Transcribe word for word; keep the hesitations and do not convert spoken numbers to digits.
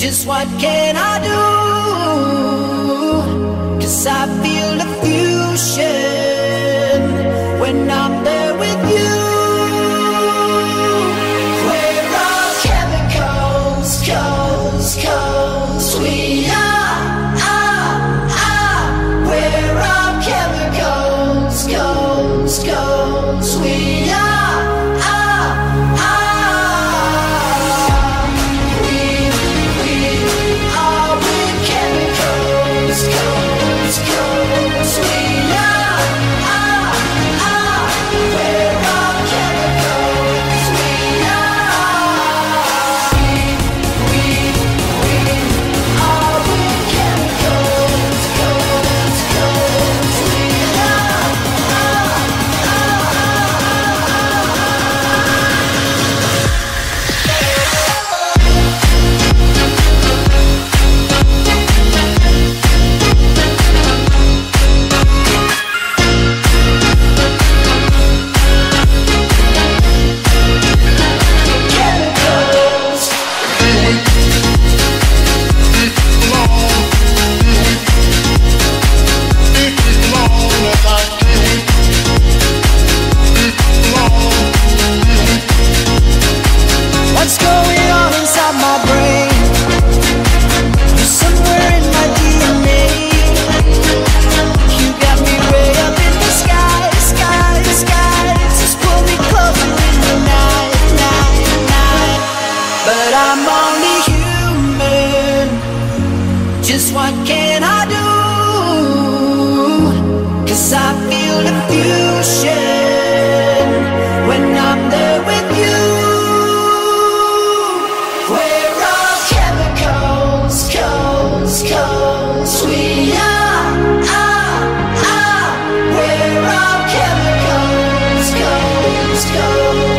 Just what can I do? 'Cause I feel the fusion when I'm there with you. We're all chemicals, coals, coals. We are, are, are. We're all chemicals, coals, coals. We are, are, are. We, we are with chemicals, coals, coals. We are, are, are. We're all chemicals. We are. We, we, we are with chemicals, coals, coals. We are, are, chemicals. What's going on inside my brain? You're somewhere in my D N A. You got me way up in the sky, sky, sky. Just pull me closer in the night, night, night. But I'm only human. Just what can I do? 'Cause I feel the fusion when I'm there with you. We're all chemicals, coals, coals. We are, are, are. We're all chemicals, coals, coals.